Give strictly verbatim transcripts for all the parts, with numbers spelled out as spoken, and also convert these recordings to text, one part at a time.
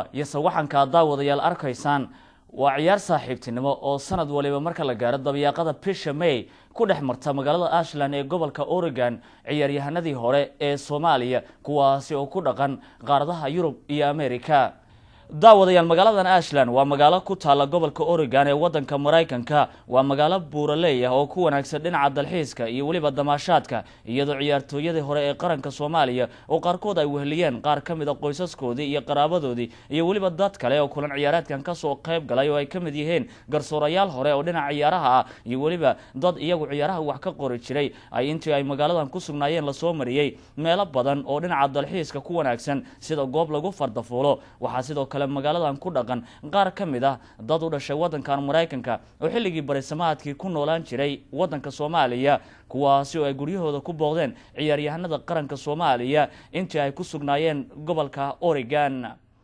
iyo sawaxanka daawadayaal arkaysaan waa ciyaar saaxiibtinimo oo sanad waliba marka la gaaro dabiiqada bisha May ku dhex marta magaalada Ashland ee gobolka Oregon ciyaaryahanadii hore ee Soomaaliya kuwaasi oo ku dhaqan qaaradaha Yurub iyo Ameerika. daawadayaal magaaladan Ashland waa magaalo ku taala gobolka Oregon ee wadanka Mareykanka waa magaalo buuraley ah oo ku wanaagsan dhinaca dalxiiska iyo waliba damaashaadka iyadoo ciyaartooyadii hore ee qaranka Soomaaliya oo qaarkood ay weheliyeen qaar kamid ah qoysaskoodii iyo qaraabadoodii iyo waliba dad kale oo kulan ciyaareedkan ka soo qayb galay oo ay kamid yihiin garsoorayaal hore oo dhinaca ciyaaraha ah iyo waliba dad iyagu ciyaaraha wax ka qori jiray ay intii ay magaaladan ku sugnaayeen la soo mariyay meelo badan oo dhinaca dalxiiska ku wanaagsan sida goob lagu fardafuulo waxa sidoo magaaladan ku dhaqan qaar kamid ah dad u dhashay wadankan Mareykanka oo xilligii barisamaadkii ku noolaan jiray wadanka Soomaaliya kuwaasi oo ay guryahooda ku booqdeen ciyaaryahanada qaranka Soomaaliya intii ay ku sugnaayeen gobolka Oregon.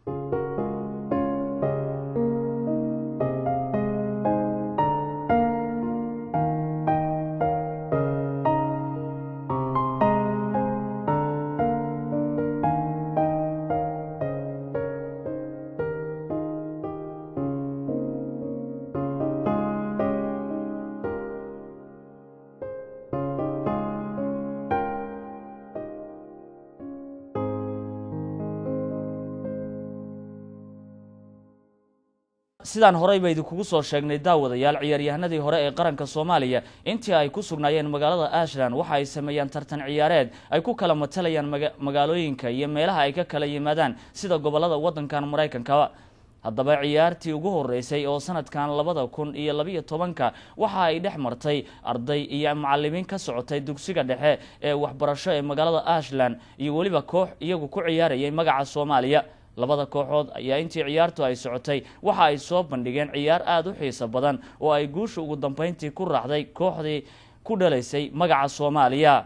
sidaan horey bay idinku soo sheegnay daawadayaal ciyaaryahanadii hore ee qaranka Soomaaliya intii ay ku sugnaayeen magaalada Ashland waxa ay sameeyaan tartan ciyaareed ay ku kala matalayaan magaalooyinka iyo meelaha ay ka kala yimaadaan sida gobolada wadankan Mareykanka. haddaba ciyaartii ugu horeysay oo sanadkan labada kun iyo laba iyo tobanka waxa ay dhex martay arday iyo macallimiin ka socotay dugsiga dhexe ee waxbarasho ee magaalada Ashland iyo waliba koox iyagu ku ciyaarayay magaca Soomaaliya. labada kooxood ayaa intii ciyaartu ay socotay waxa ay soo bandhigeen ciyaar aad u xiiso badan oo ay guusha ugu dambeyntii ku raacday kooxdii ku dhaleysay magaca Soomaaliya.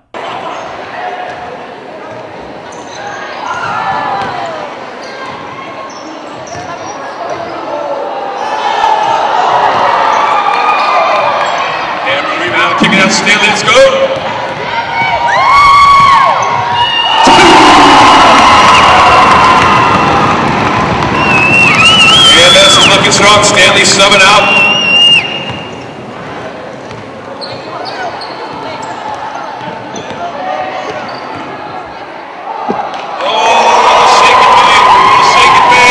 Let's go. Looking strong, Stanley subbing out. Oh, shake it big, shake it big.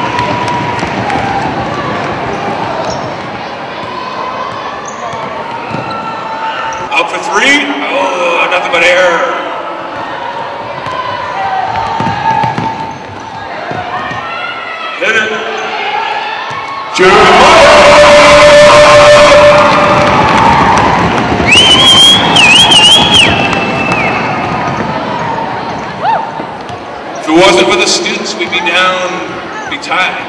Out for three. Oh, nothing but error. Hit it. If it wasn't for the students, we'd be down, be tied.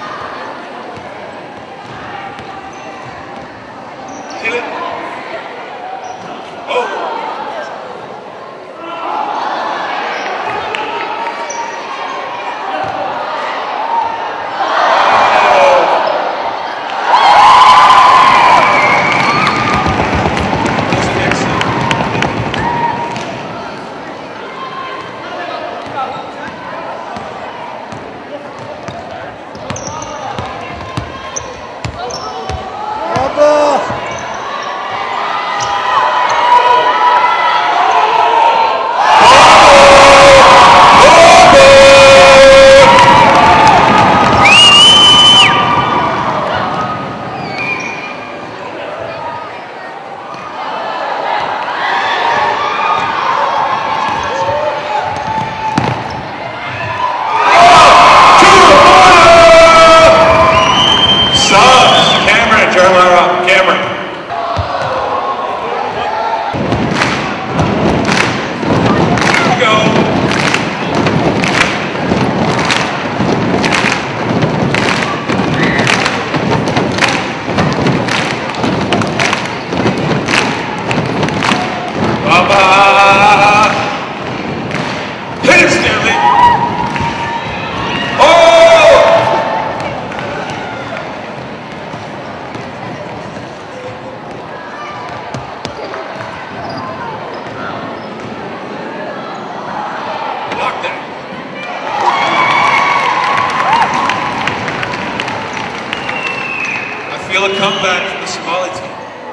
Hit it. Oh. a comeback for the Somali team.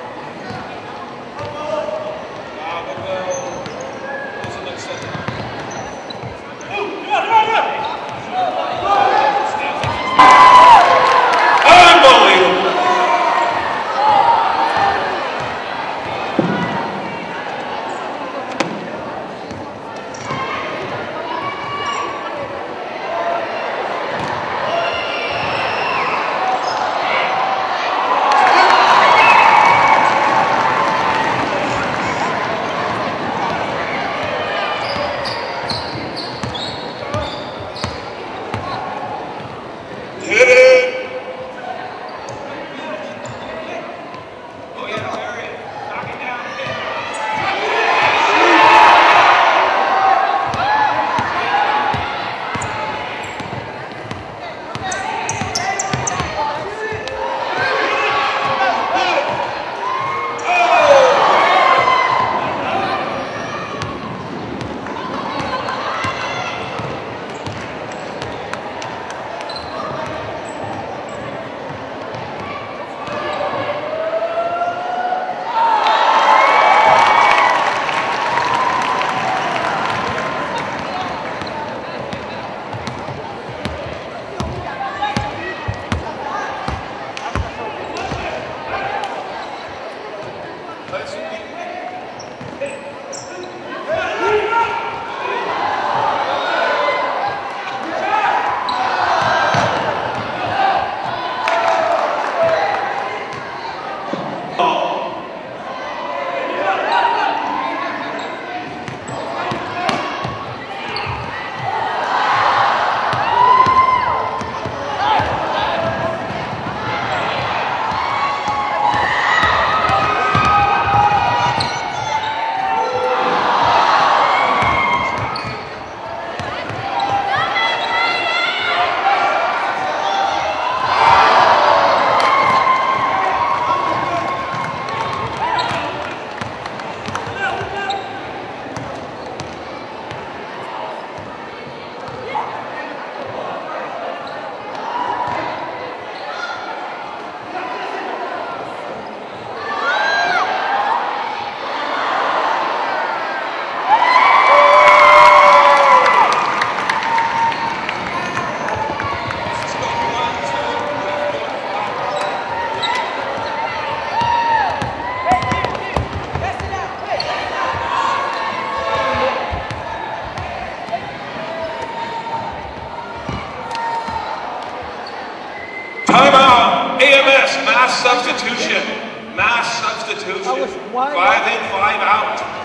Timeout. A M S, mass substitution. Mass substitution. Five in, five out.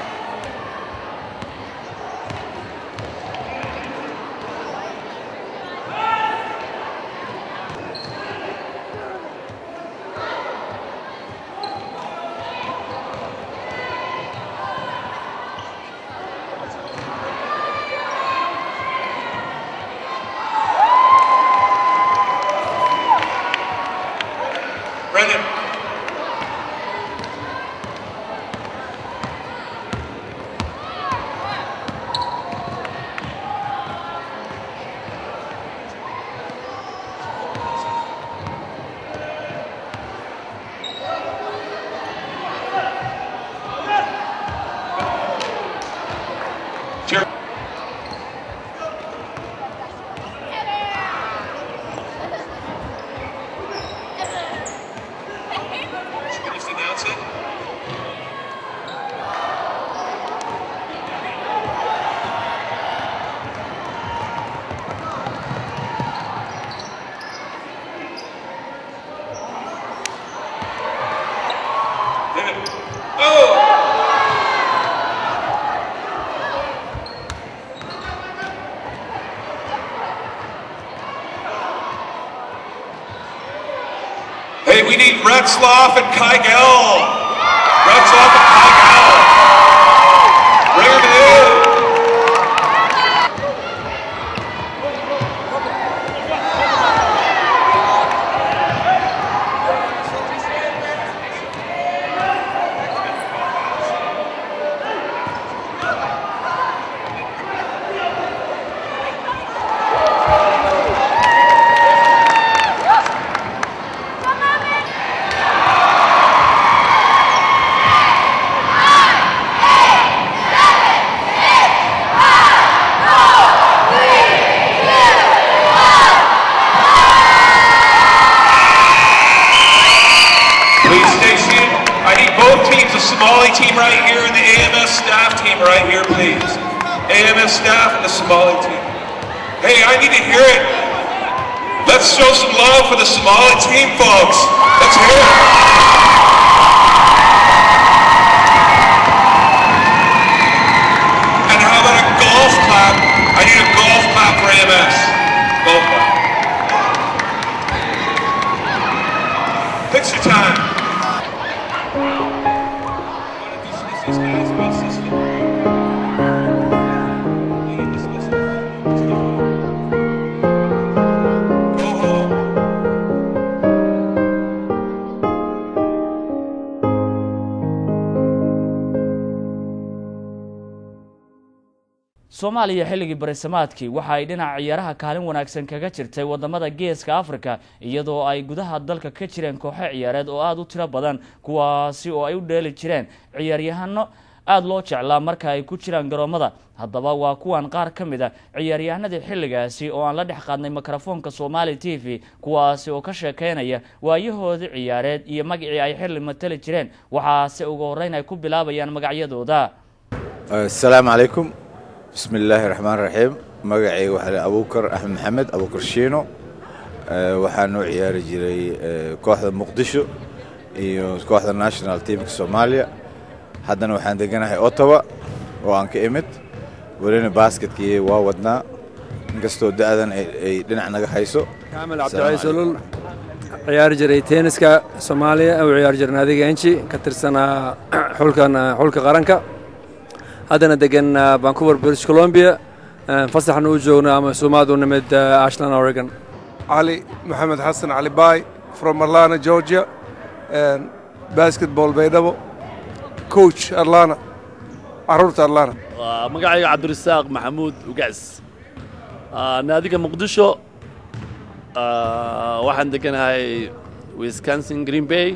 Brendan. Cheer. Announce it. Oh! Hey, we need Retzloff and Kygel. Retzloff and Kygel. Bring it in. Somali team right here and the A M S staff team right here, please. A M S staff and the Somali team. Hey, I need to hear it. Let's show some love for the Somali team, folks. Let's hear it. And how about a golf clap? I need a golf clap for A M S. Golf clap. Picture time. Soomaaliya xilligii barisamaadkii waxa ay dhinaca ciyaaraha kaalin wanaagsan kaga jirtay wadamada Geeska Afrika iyadoo ay gudaha dalka ka jireen kooxo ciyaareed oo aad u tiro badan kuwaasi oo ay u dheeli jireen ciyaaryahano aad loo jeclaa marka ay ku jiraan garoomada haddaba waa kuwan qaar kamid ah ciyaaryahanadii xilligaasi oo aan la dhex qaadnay mikrofoonka Somali T V kuwaasi oo ka sheekeynaya waayahoodii ciyaareed iyo magacii ay xilli matali jireen waxaase ugu horeyn ay ku bilaabayaan magacyadooda. Assalaamu alaykum. بسم الله الرحمن الرحيم مقعي وحلي أبو بكر أحمد محمد أبو بكر شينو أه وحانو عياري جيري أه كوحدة مقدشو إيو كوحدة ناشنال تيم كسوماليا حدنا وحان دقنا هاي أوتوا وانك إيمت ولينا باسكت كي واودنا نقصتو دادن اي لنا نقا حيسو كامل عبد العزيز ولول عيار جيري تينسكا سوماليا أو عيار جيري ناديقا انشي كترسنا حولكا حولكا غرانكا هذا دقن فانكوفر بريتش كولومبيا فصح نوجونا مسومات ونمد اشلاند اوريغون. علي محمد حسن علي باي from Atlanta Georgia and basketball بيدبو coach Atlanta عرورة Atlanta. مقعي عبد الرزاق محمود وقعس ناديك مقدشو واحد دقن هاي ويسكنسن جرين باي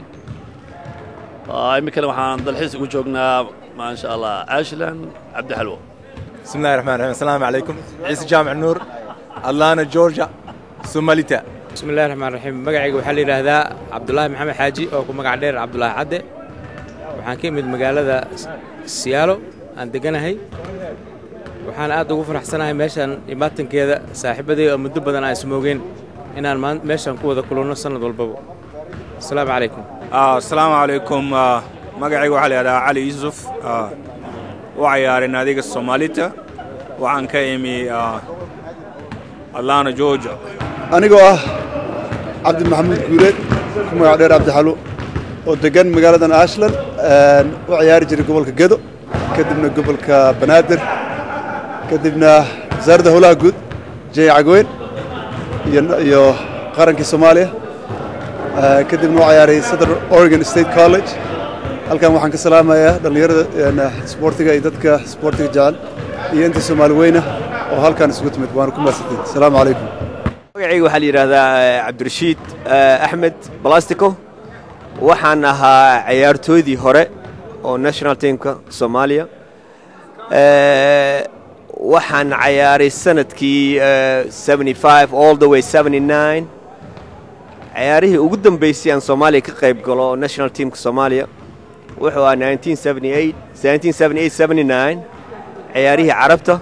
يمكن waxaan dalxiis ugu joognaa ما شاء الله أشلاند عبد حلو. بسم الله الرحمن الرحيم السلام عليكم عيسى جامع النور أتلانتا جورجيا سوماليتا. بسم الله الرحمن الرحيم مقعي وحلي هذا عبد الله محمد حاجي أو مقعد دير عبد الله عدي وحنكين من مقالة سيالو عندنا هي وحن أدو غفر حسنا هي ماشان يماتن كذا صاحبة دي مدب بدنا اسموجين إن المان ماشان كوذا كلنا سنة والبابو. السلام عليكم. آه السلام عليكم آه مقعي وحلي هذا علي يوسف آه وعيار ناديك الصوماليتا وعن كيمي آه أتلانتا جورجيا. أنا جوا عبد المحمود جوريد كم يعدير عبد حلو ودقن مقالة أشلاند وعيار جري قبل كجدو كدبنا قبل كبنادر كدبنا زرد هلا جود جاي عقوين يو قارن كسوماليا كدبنا عياري صدر أوريغون ستيت كوليدج halkan waxaan ka salaamayaa dhalinyarada sportiga iyo dadka sportiga jecel iyo inta Soomaali weyna oo halkan isugu timid waan ku mahadsantahay. Assalaamu alaykum. magacaygu waxa la yiraahdaa Cabdirashiid Axmed Balastico waxaan ahaa ciyaartoydii hore oo national teamka Soomaaliya ee waxaan ciyaaray sanadkii seventy-five all the way seventy-nine ciyaarihii ugu dambeysay aan Soomaaliya ka qayb galo national teamka Soomaaliya wuxuu ahaa nineteen seventy-eight nineteen seventy-eight seventy-nine ciyaarihii carabta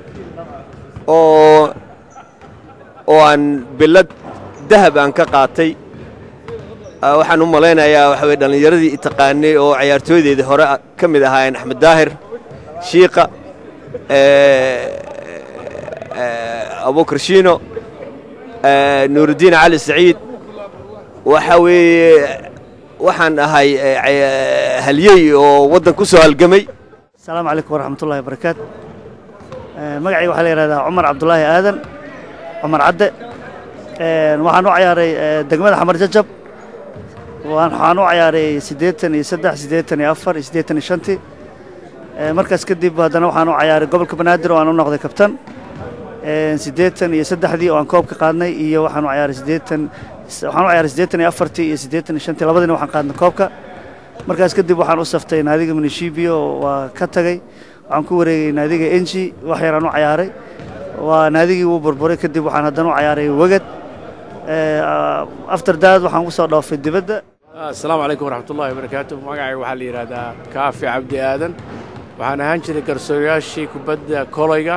oo oo aan bilad dahab aan ka qaatay waxaan u maleynayaa waxa way dhalinyaradii taqaanay oo ciyaartooydeedii hore ka mid ahaayeen Axmed Daahir Shiiqa ee Abu Krishino ee Nuruddin Ali Saeed waxa way waxaan ahay haliyay oo wadan ku soo halgamay. Assalaamu alaykum waraxmatullaahi wabarakaatu. magacaygu waxa la yiraahdaa Umar Abdullaahi Aadan Umar Cadde waxaan u ciyaaray degmada Xamar Jajab waxaan u ciyaaray siddeetan iyo saddex siddeetan iyo afar siddeetan iyo shan markaas kadib haddana waxaan u ciyaaray gobolka Banaadir oo aan u noqday kabtan siddeetan iyo saddexdii oo aan koob ka qaadnay iyo waxaan u ciyaaray siddeetan waxaan u ciyaaray siddeetan iyo afar iyo siddeetan iyo shan labadina waxaan qaadnay koobka markaas kadib waxaan u saftay naadiga Munishibio waa ka tagay waxaan ku wareegay naadiga Enji wax yar aan u ciyaaray waa naadigii uu burburay kadib waxaan haddana u ciyaaray Wagad after that waxaan u soo dhaafay dibadda. السلام عليكم ورحمة الله وبركاته. magacay waxaa la yiraahdaa Kaafi Cabdi Aadan. waxaan ahaan jiray garsoorayaashii kubadda kolayga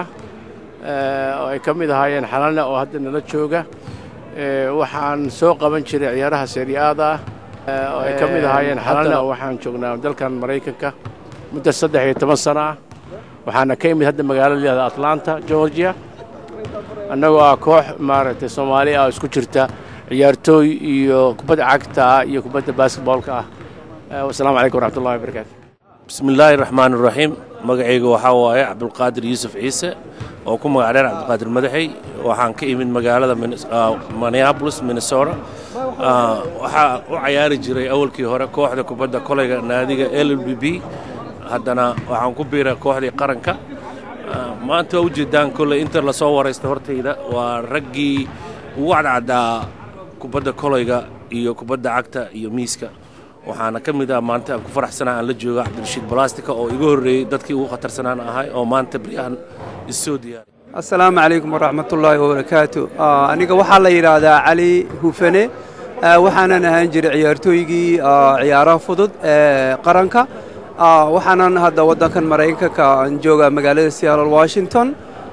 oo ay ka mid ahaayeen xalalna oo hadda nala jooga. waxaan soo qaban jiray ciyaaraha Serie A-da oo ay ka mid ahaayeen xalalna waxaan joognaa dalkan Mareykanka muddo saddex iyo toban sano ah. waxaana ka imid hadda magaalada Atlanta, Georgia. annagoo ah koox maaragtay Soomaali ah isku jirta ciyaartooy iyo kubadda cagta iyo kubadda basketballka ah. wassalaamu calaykum waraxmatullahi wabarakaatu. bismillaahi raxmaani raxiim. magacayga waxaa waaye cabdulqaadir yuusuf ciise oo ku magac dheer cabdulqaadir madaxey. waxaan ka imid magaalada minneapolis minnesota. waxaa u cayaari jiray awalkii hore kooxda kubadda kolayga naadiga L L B B. haddana waxaan ku biiray kooxdii qaranka. maanta waa ujeedaan kolley inta lasoo waraysta hortayda waa raggii ugu cadcaddaa kubadda kolayga iyo kubadda cagta iyo miiska. waxaana ka mid ah maanta aan ku faraxsanaa aan la jooga cabdirashiid balastika oo iga horreeyey dadkii ugu khatarsanaan ahay oo maanta baryahan isoo diyaaray. assalaamu calaykum waraxmatullaahi wabarakaatu. aniga waxaa la yidhaahdaa cali hufane. waxaanan ahaan jiray ciyaartooygii ciyaaraha fudud ee qaranka. waxaanan hadda waddankan maraykanka aan joogaa magaalada Seattle, Washington.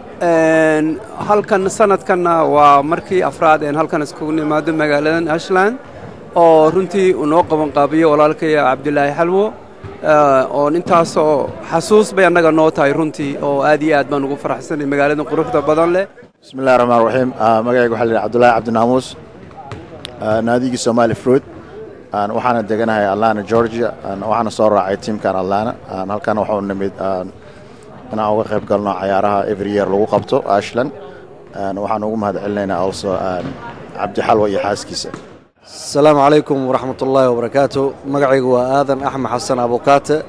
halkan sanadkanna waa markii afraad een halkan iskugu nimaado magaaladan Ashland oo runtii uu noo qaban qaabiyo walaalkaya Cabdulaahi Xalwo oo intaasoo xasuus bay annaga noo tahay runtii oo aad iyo aad baan ugu faraxsanay magaaladan quruxda badan leh. bismillahi raxmaani raxiim. magacayga waxaa la yidhaha Cabdulaahi Cabdinaamuus, naadigii Somali Fruit. waxaana deganahay Atlanta, Georgia. waxaana soo raacay tiimkan Atlanta. halkan waxaa u nimid inaan uga qayb galno cayaaraha every year lagu qabto Ashland. waxaan ugu mahadcelinaynaa also Cabdi Xalwo iyo xaaskiisa. السلام عليكم ورحمة الله وبركاته. مقعي هو آذن أحمد حسن أبو كاتة.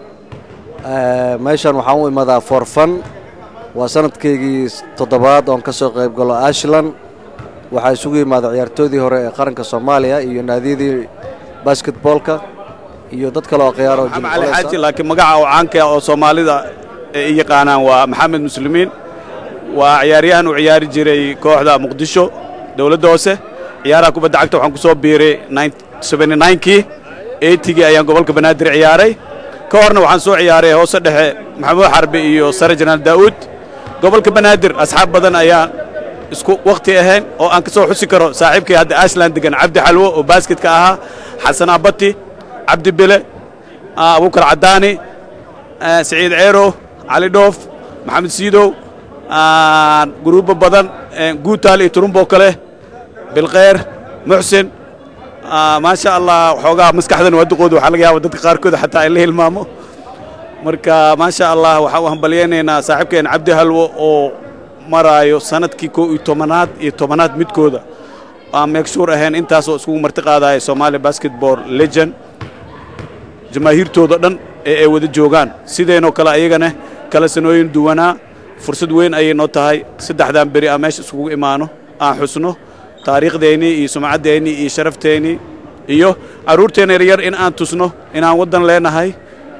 ماشان وحاوي ماذا فورفن وسنة كي تضباط أن كسر قيب قالوا أشلن وحيسوي ماذا عيارتودي هو قرن كصوماليا ينادي باسكت بولكا يودت كلا قيارة محمد علي حاجي لكن مقع وعنك أو صومالي ذا يقانا ومحمد مسلمين وعياريان وعيار جري كوحدة مقدشو دولة دوسة ciyaaraha kubadda cagta waxaan ku soo biiray seventy-nine-kii eighty-gii ayaan gobolka Banaadir ciyaaray. ka horna waxaan soo ciyaaray hoose dhexe Maxamuud Xarbi iyo Sare Janaal Daawud. gobolka Banaadir asxaab badan ayaa isku waqti ahayn oo aan ka soo xusi karo saaxiibkay hadda Ashland degan Cabdi Xalwo oo basketka ahaa, Xasan Abati, Cabdi Bile, Abuukar Cadaani, Saciid Ceero, Cali Dhoof, Maxamed Siidow, gruubo badan Guutaal iyo Turumbo kale بالخير محسن. آه ما شاء الله وحوقها مسكحدن ودقود وحلقها ودك قاركود حتى اللي المامو مركا ما شاء الله وحوهم بليانينا صاحبكين عبد هلو او مرايو سنة كيكو يتومنات يتومنات متكودا. آه مكسور اهين انتاسو اسكو مرتقى داي سومالي باسكت بول ليجن جماهير تودن اي اي ود جوغان سيدينو كلا ايغانه كلا سنوين دوانا فرصد وين اي نو تahay saddexdan bari ameesh isku imaano aan xusno taariikhdeeni iyo sumcadeeni iyo sharafteeni iyo aruurteena yar in aan tusno in aan wadan leenahay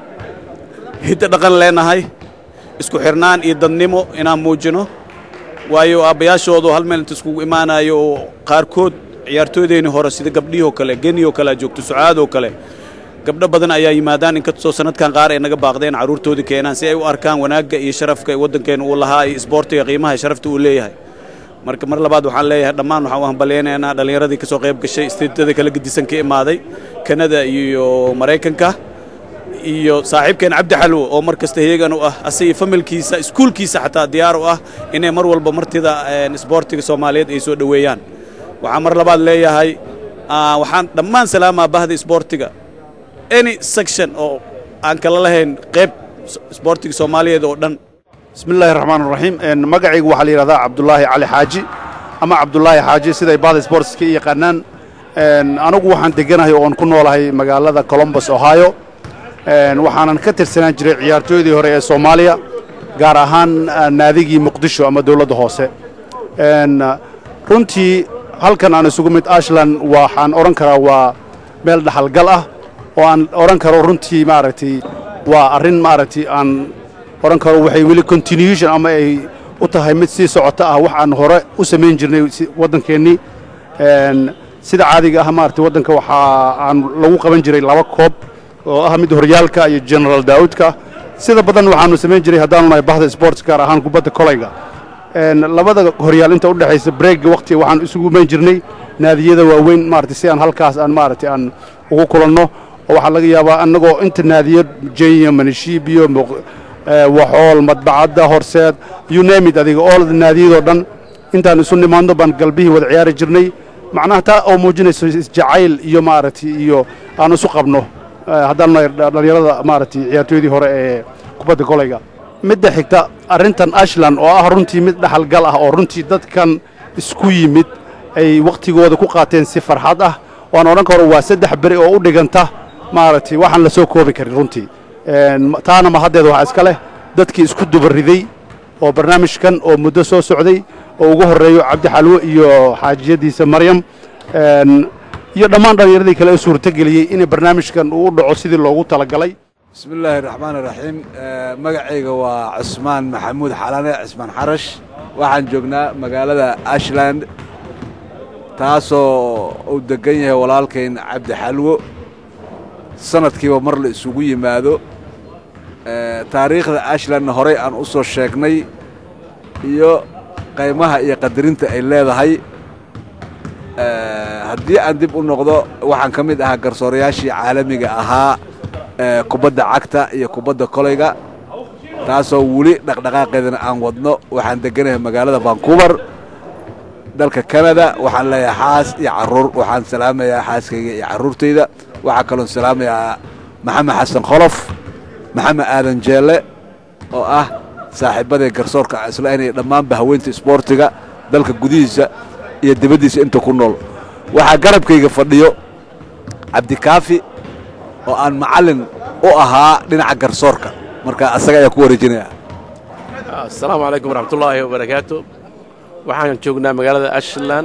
hidda dhaqan leenahay isku xirnaan iyo dadnimo in aan muujino waayo abayaashoodu hal meel inta isku imaanayo qaarkood ciyaartooydeeni hore sida gabdhiyo kale geniyo kale joogto sucaado kale gabdho badan ayaa yimaadaan in ka soo sanadkan qaar ay naga baaqdeen aruurtoodii keenaan si ay u arkaan wanaagga iyo sharafka wadankeena uu lahaa iyo isboortiga qiimaha sharafta uu leeyahay. marka mar labaad waxaan leeyahay dhammaan waxaan u hambaleynaynaa dhalinyaradii ka soo qayb gashay isteedada kala gedisan ka imaaday Canada iyo Mareykanka iyo saaxiibkeen Cabdi Xalwo oo markasta heegan u ah asay familkiisa iskuulkiisa xataa diyaar u ah inay mar walba martida isboortiga Soomaaliyeed ay soo dhaweeyaan. waxaan mar labaad leeyahay waxaan dhammaan salaamaa bahda isboortiga any section oo aan kala lahayn qayb isboortiga Soomaaliyeed oo dhan. بسم الله الرحمن الرحيم. مقعي وحلي رضا عبد الله علي حاجي أما عبد الله حاجي سيدا بعض سبورتس كي يقنن أنا جو وحن تجينا هي أون كنا ولا هي مقالة كولومبوس أوهايو وحنا نكتر سنة جري عيارتوي دي هري سوماليا جارهان نادي مقدشو أما دولة هوسة runtii halkan aan isugu mid Ashland waxaan oran karaa waa meel dhaxal gal ah oo aan oran karo runtii maaragtay waa arin maaragtay aan oran karo waxay weli continuation ama ay u tahay mid sii socota ah wax aan hore u sameyn jirnay wadankeennii sida caadiga ah maaragtay waddanka waxaa aan lagu qaban jiray laba koob oo ah mid horyaalka iyo general daawudka sida badan waxaanu samayn jiray haddaanu nahay bahda sports gaar ahaan kubadda kolayga labada horyaal inta u dhexaysa break waqti waxaan isugu iman jirnay naadiyada waaweyn maaragtay si aan halkaas aan maaragtay aan ugu kulanno oo waxaa laga yaabaa annagoo inta naadiyo jenya manishiibiyo waxool madbacadda horseed you name it adiga all naadiyadoo dhan intaan isu nimaadno baan galbihii wada ciyaari jirnay macnaha taa oo muujinayso isjacayl iyo maaragtay iyo aan isu qabno haddaan nahay dhalinyarada maaragtay ciyaartooydii hore ee kubadda kolayga midda xigta arrintan ashland oo ah runtii mid dhaxalgal ah oo runtii dadkan isku yimid ay waqtigooda ku qaateen si farxad ah waan odhan karo waa saddex beri oo u dhiganta maaragtay waxaan la soo koobi karin runtii taana mahaddeeda waxaa iska leh dadkii isku dubariday oo barnaamijkan oo muddo soo socday oo ugu horreeyo cabdi xalwo iyo xaajiyadiisa maryam iyo dhammaan dhallinyaradii kale ee suurtageliyey in barnaamijkan uu u dhaco sidii loogu talagalay بسم الله الرحمن الرحيم magacayga waa cusmaan maxamuud xalane cusmaan xarash waxaan joognaa magaalada ashland taasoo uu degan yahay walaalkayn cabdi xalwo sanadkiiba mar la isugu yimaado taariikhda ashlandna horey aan u soo sheegnay iyo qaymaha iyo qadarinta ay leedahay haddii aan dib u noqdo waxaan ka mid ahaa garsoorayaashii caalamiga ahaa kubadda cagta iyo kubadda kolayga taasoo weli dhaqdhaqaaqeedana aan wadno waxaan deganahay magaalada vancouver dalka canada waxaan leeyahay xaas iyo carruur waxaan salaamayaa xaaskayga iyo carruurtayda waxaa kaloon salaamayaa maxamed xasan kholof maxamed aadan jeelle oo ah saaxiibaday garsoorka isla inay dhammaanba haweynta isboortiga dalka gudihiisa iyo dibaddiisa inta ku nool waxaa garabkayga fadhiyo cabdikaafi oo aan macallin u ahaa dhinaca garsoorka marka asaga ayaa ku wareejinaya assalaamu calaykum waraxmatullaahi wabarakaatu waxaan joognaa magaalada ashland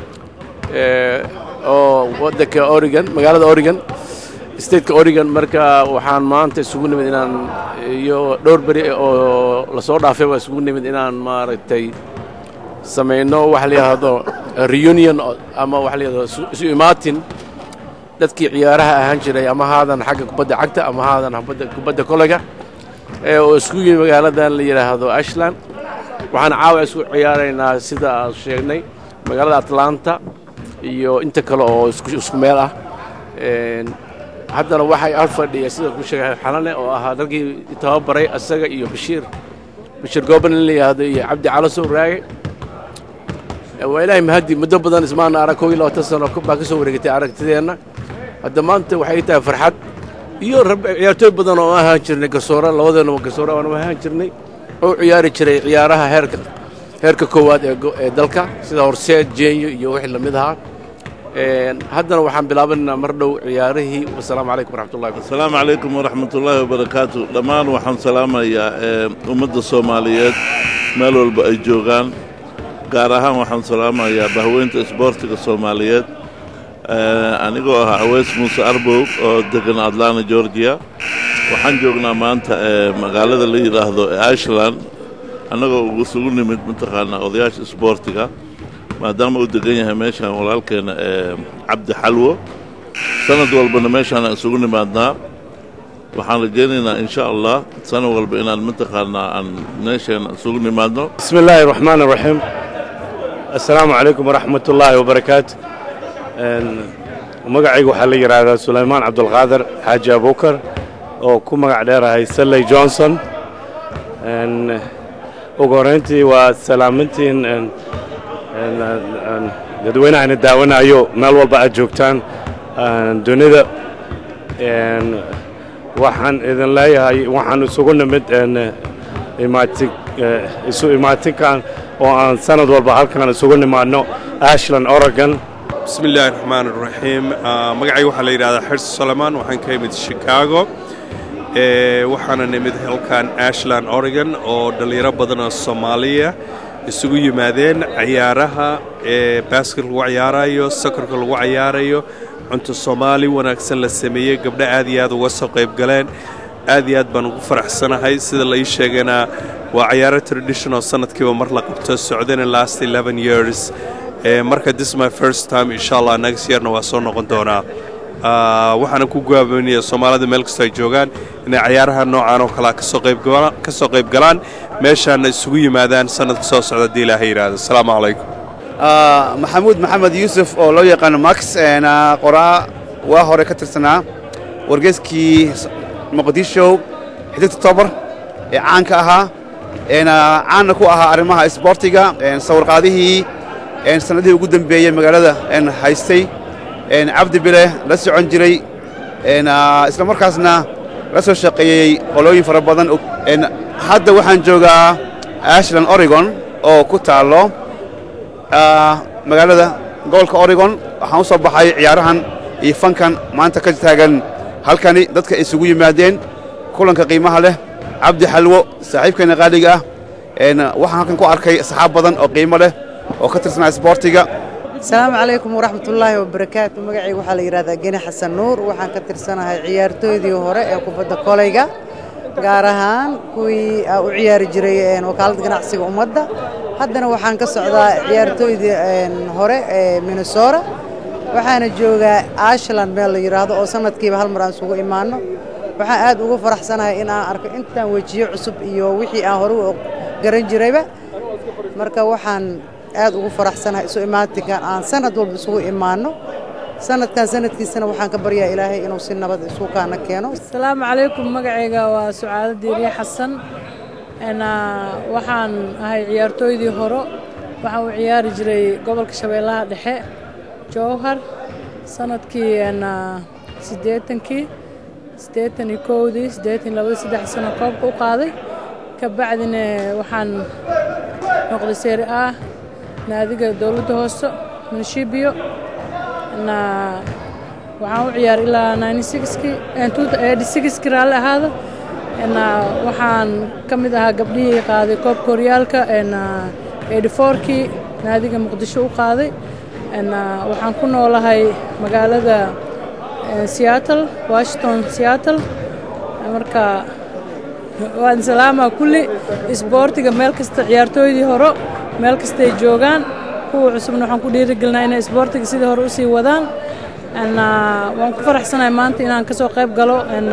oo waddanka oregon magaalada oregon stateka oregon marka waxaan maanta isugu nimid inaan iyo dhowr beri oo lasoo dhaafay waa isugu nimid inaan maaragtay samayno waxa la yidhaahdo reunion ama waxa la yidhahdo isu imaatin dadkii ciyaaraha ahaan jiray ama haadan xagga kubadda cagta ama haadan kubadda kolayga ee oo isku yimid magaaladan la yidhaahdo ashland waxaan caawa isku ciyaaraynaa sida aan sheegnay magaalada atlanta iyo inta kale oo isku meel ah haddana waxay ag fadhiya sida ku sheegay xalane oo ahaa dalkii tababaray asaga iyo bashiir bashiir gooban la yidhaahdo iyo cabdi calasow raage waa ilaahay mahadi muddo badan ismaana arag koob iyo labaatan sano baa ka soo wareegatay aragtideenna hadda maanta waxay tahay farxad iyo ciyaartooy badan oo ahaan jirnay garsoore labadeennaba garsoore aan ahaan jirnay oo ciyaari jiray ciyaaraha heerka heerka koowaad ee dalka sida horseed jeenyo iyo wixii la mid ahaa haddana waxaan bilaabanaynaa mar dhow ciyaarihii wasalaamu calaykum waraxmatullahi asalaamu calaykum waraxmatullaahi wabarakaatu dhammaan waxaan salaamayaa ummadda soomaaliyeed meel walba ay joogaan gaar ahaan waxaan salaamayaa bahweynta isboortiga soomaaliyeed anigoo ah aweys muuse arbow oo degan atlanta georgia waxaan joognaa maanta magaalada la yidhaahdo ashland annagoo isugu nimid mataqaanaa odayaasha isboortiga maadaama uu degan yahay meeshaan walaalkeena cabdi xalwo sanad walbana meeshaan aan isugu nimaadnaa waxaan rajaynaynaa insha allah sanad walba inaan mataqaanaa aan meeshaan isugu nimaadno bismi illaahi araxmaan araxiim assalaamu calaykum waraxmat ullaahi wabarakaatu magacaygu waxaa la yidhaahdaa sulaymaan cabdulqaadir xaaji abukar oo ku magac dheerahay salley johnson ugu horrayntii waa salaamintiin dadweynahana daawanayo meel walba aad joogtaan dunida waxaan idin leeyahay waxaan isugu nimid imaatin isu imaatinkan oo aan sanad walba halkan isugu nimaadno ashland oregon بسم الله الرحمن الرحيم magacayga waxaa la yidhahdaa xirsi solomon waxaan ka imid chicago waxaana nimid halkan ashland oregon oo dhallinyaro badan oo soomaaliya isugu yimaadeen ciyaaraha basket lagu ciyaarayo sakarka lagu ciyaarayo cunto soomaali wanaagsan la sameeyey gabdho aad iyo aad uga soo qayb galeen aad iyo aad baan ugu faraxsanahay sida la ii sheegayna waa ciyaaro traditional sanadkiiba mar la qabto socdana last eleven years marka this my first time insha allah next yearna waa soo noqon doonaa waxaana ku go'aaminaya Soomaalida meel kasta ay joogaan inay ciyaaraha noocan oo kala ka soo qayb galaan ka soo qayb galaan meeshaana isugu yimaadaan sanadka soo socda hadii Ilaahay yiraahdo assalaamu calaykum maxamuud maxamed yuusuf oo loo yaqaan max qoraa waa hore ka tirsanaa wargeyskii muqdisho xididka tobar ee caanka ahaa caanna ku ahaa arrimaha isboortiga sawirqaadihii sanadihii ugu dambeeyey magaalada haystay cabdi bile la socon jiray isla markaasna la soo shaqeeyey qolooyin fara badan hadda waxaan joogaa Ashland Oregon oo ku taalo magaalada gobolka Oregon waxaan u soo baxay ciyaarahan iyo fankan maanta ka taagan halkani dadka isugu yimaadeen kulanka qiimaha leh cabdi xalwo saaxiibkeena qaaliga ah waxaan halkan ku arkay asxaab badan oo qiimo leh oo ka tirsan isboortiga السلام عليكم ورحمة الله وبركاته مقعي وحال يرادا جينا حسن نور وحان كتر سنة هاي عيارتويدي وهراء كوبدا كوليغا gaarahaan kuwii u ciyaari jiray wakaalada ganacsiga ummadda haddana waxaan ka socdaa ciyaartooydii hore ee Minnesota waxaana joogaa Ashland meel la yiraahdo oo sanadkiiba hal mar aan isugu imaano waxaan aad ugu faraxsanahay in aan arko intaan wajiyo cusub iyo wixii aan hore u garan jirayba marka waxaan aad ugu faraxsanahay isu imaatinkan aan sanad walba isugu imaano sanadkan sanadkiisana waxaan ka baryaa Ilaahay inuu si nabad isku kaana keeno assalaamu calaykum magacayga waa Sucaado Diiri Xasan ana waxaan ahay ciyaartooydii hore waxaan u ciyaari jiray gobolka Shabeellaha Dhexe Jowhar sanadkii ana siddeetankii siddeetan iyo kowdii siddeetan iyo laba saddex sano koobka u qaaday ka bacdina waxaan noqday Serie A naadiga dawladda hoose Municipio أنا وحاول عيار إلى ninety-six and eighty-six كرال هذا أنا وحان كم إذا قبلي قاضي كوب كوريالكا أنا eighty-four كي نادي مقدشو قاضي أنا وحان كنا والله هاي مقالة سياتل واشنطن سياتل أمريكا وان سلامة كل إسبورتي جمال كست عيارتوي دي هرو مال كستي جوجان هو عصبنا وحن كل رجلنا إن إسبورتك سيده رؤسي ودان أنا وانك فرح سنة مانتي إن كسو قيب قالوا إن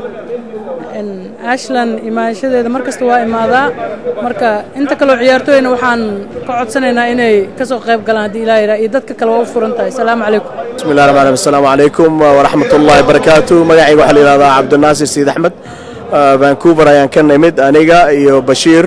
إن أشلن إما شدة إذا مركز توا إما ذا مركا أنت كلو عيارتو إنه وحن قعد سنة إنه كسو قيب قالوا دي لا يرى يدك كلو وفر أنت السلام عليكم بسم الله الرحمن الرحيم السلام عليكم ورحمة الله وبركاته مجاعي وحلي هذا عبد الناصر سيد أحمد آه فانكوفر أيان كان نمد أنيجا إيو بشير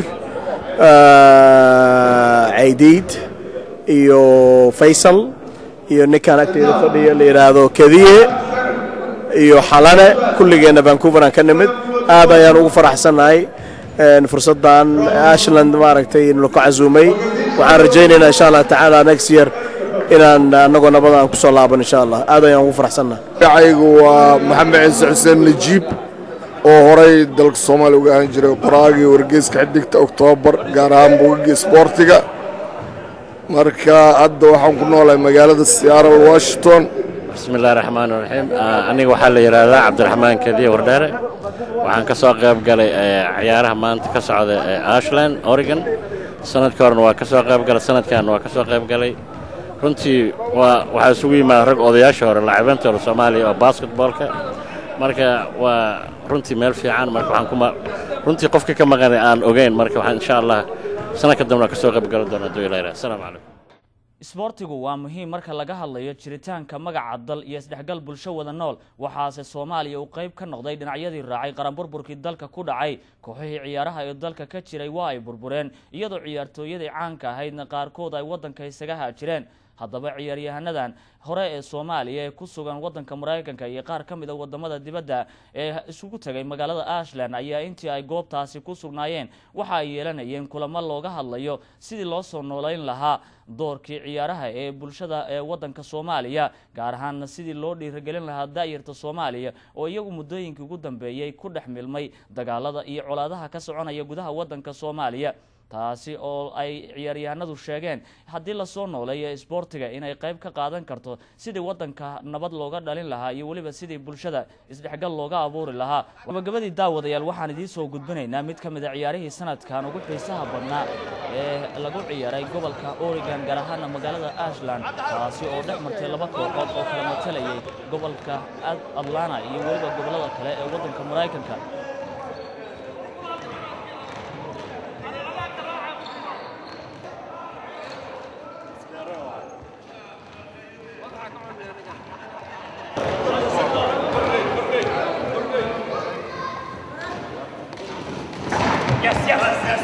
آه عيديد iyo Faisal iyo ninkan agteeda fadhiya la yiraahdo Kadiye iyo Xalane kulligeena Vancouver aan ka nimid aad ayaan ugu faraxsanahay in fursadan Ashland maaragtay in la ku casuumay waxaan rajaynaynaa insha Allah taala next year inaan anagu nabad aan ku soo laaban insha Allah aad ayaan ugu faraxsanahay magacaygu waa Maxamed Ciise Xuseen Najiib oo horay dalka Soomaaliya uga ahaan jiray qoraagii wargeyska xiddigta October gaar ahaan buuggii sportiga marka hadda waxaan ku noolahay magaalada Seattle Washington bismillaahir rahmaanir rahiim aniga waxa la yiraahdaa Cabdiraxmaan Kadiye Wardare waxaan ka soo qayb galay ciyaaraha maanta ka socda Ashland Oregon sanadka horena waa ka soo qayb galay sanadkan waa ka soo qayb galay runtii waa waxa isugu yimaada rag odayaasha hore laacibanta Soomaaliya oo basketballka marka waa runtii meel fiican marka waxaan kuma runtii qofka ka maqanay aan ogeyn marka waxaan insha Allah sanadka dambe ka soo qayb gal doona Duulayra assalaamu calaykum isboortigu waa muhiim marka laga hadlayo jiritaanka magaca dal iyo isdhexgal bulsho wada nool waxaase Soomaaliya uu qayb ka noqday dhinacyadii raacay qaran burburkii dalka ku dhacay kooxihii ciyaaraha ee dalka ka jiray waa ay burbureen iyadoo ciyaartooyadii caanka ahaydna qaarkood ay wadanka isaga haajireen haddaba ciyaaryahannadan hore ee Soomaaliya ee ku sugan wadanka Mareykanka iyo qaar ka mid ah wadamada dibadda ee isugu tagay magaalada Ashland ayaa intii ay goobtaasi ku sugnaayeen waxa ay yeelanayeen kulamo looga hadlayo sidii loo soo nooleyn lahaa doorkii ciyaaraha ee bulshada ee wadanka Soomaaliya gaar ahaan sidii loo dhiirigelin lahaa daayirta Soomaaliya oo iyagu muddooyinkii ugu dambeeyay ku dhex milmay dagaalada iyo colaadaha ka soconaya gudaha wadanka Soomaaliya taasi oo ay ciyaaryahanadu sheegeen haddii lasoo nooleeyo isboortiga inay qayb ka qaadan karto sidii wadanka nabad looga dhalin lahaa iyo weliba sidii bulshada isdhexgal looga abuuri lahaa. gabagabadii daawadayaal waxaan idiin soo gudbinaynaa mid ka mid a ciyaarihii sanadkan ugu xiisaha badnaa ee lagu ciyaaray gobolka Oregon gaar ahaan magaalada Ashland, taasi oo dhex martay laba kooxood oo kala matalayay gobolka Atlanta iyo weliba gobolada kale ee wadanka Mareykanka. Yes, yes, yes.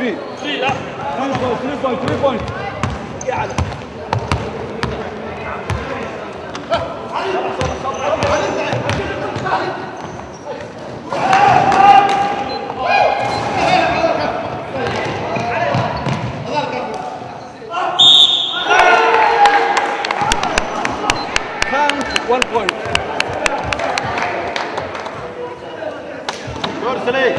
three. Three, yeah. Three point, three point, three point. Yeah. One point. Good, Saleh.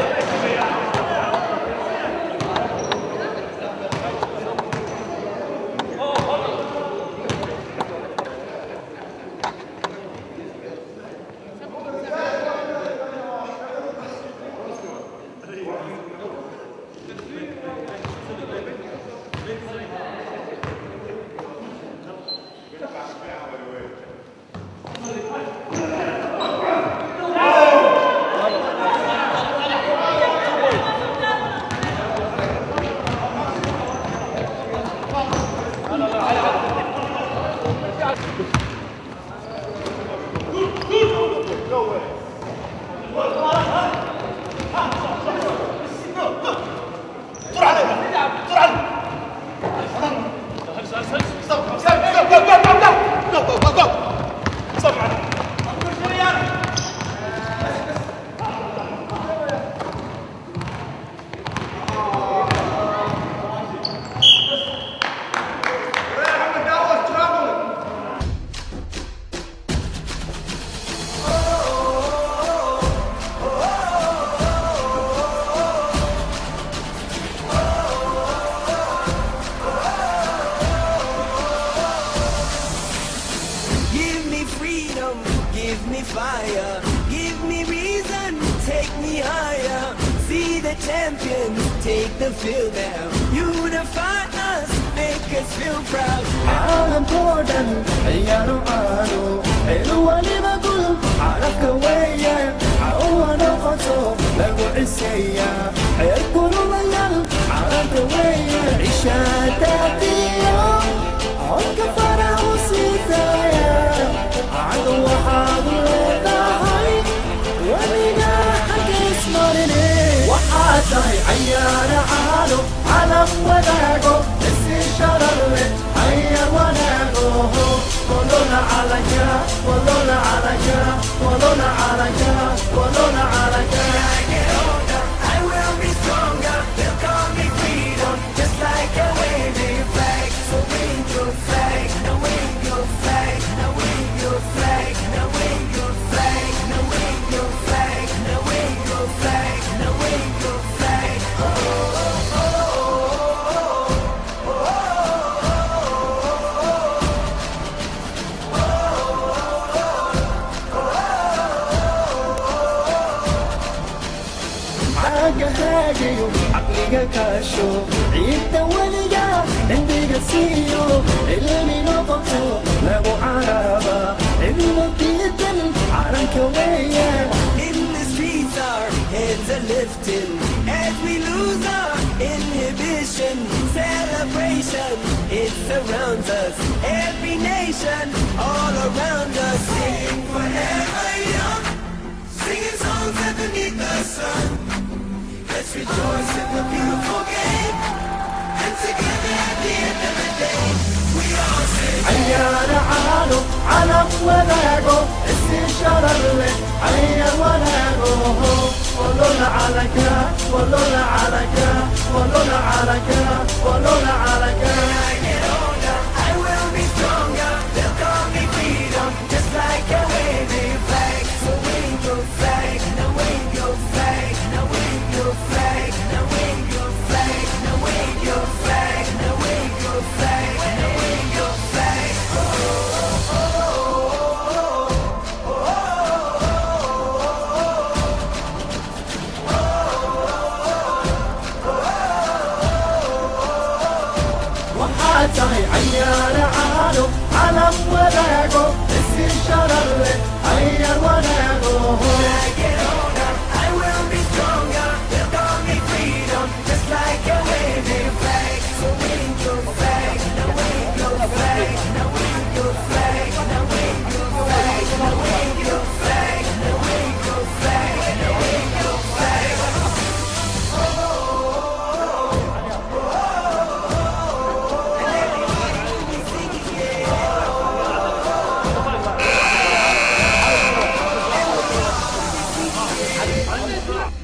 Thank you.